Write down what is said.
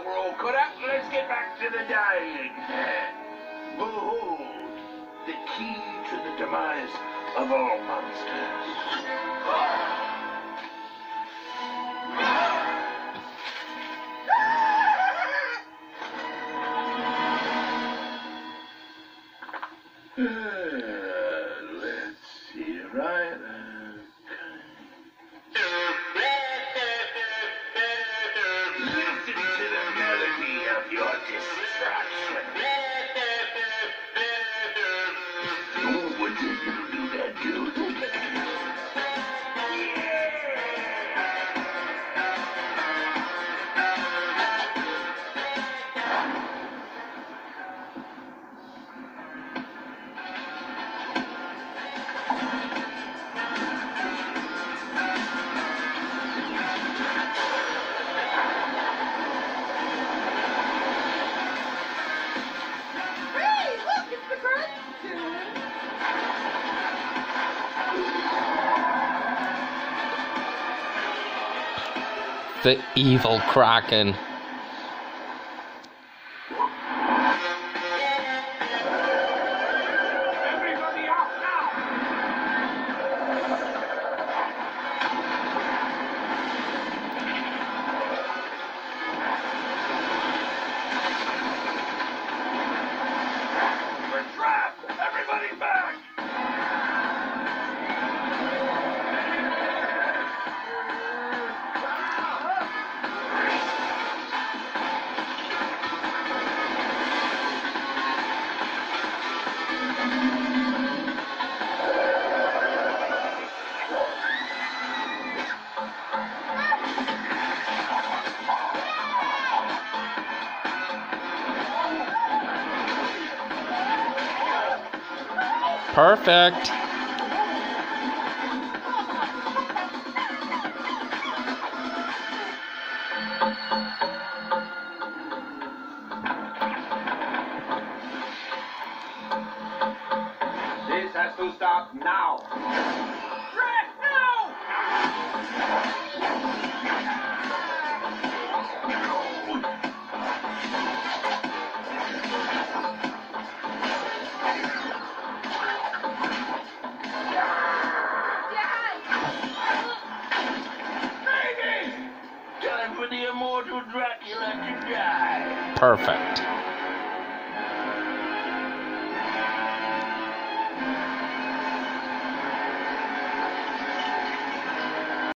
that we're all cut up. Let's get back to the dining. Behold, the key to the demise of all monsters. Let's see, right? Listen to the melody of your distraction. Oh, what did you do that, dude? The evil Kraken. Everybody off now! We're trapped! Everybody back! Perfect. This has to stop now! Red, no! Baby! Time for the immortal Dracula to die! Perfect.